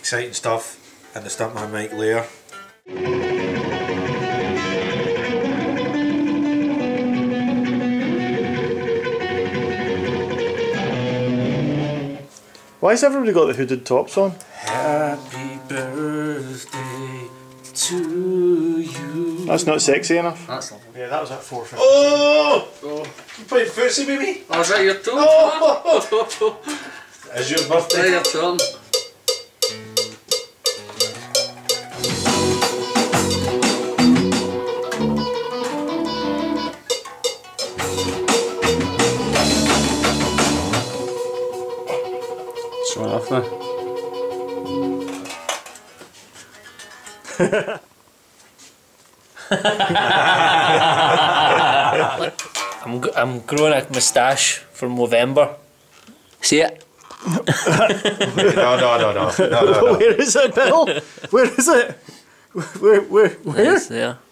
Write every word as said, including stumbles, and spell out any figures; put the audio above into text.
exciting stuff in the Stuntman mic layer. Why has everybody got the hooded tops on? Happy birthday to you. That's not sexy enough. That's lovely. Yeah, that was at four fifty. Oh! oh! You playing footsie with me? Oh, is that your turn? Oh! It's your birthday. There, your turn. Show off now. I'm g I'm growing a moustache for November. See it? no, no, no, no, no, no, no. Where is it, Bill? Where is it? Where, where, where? It's there.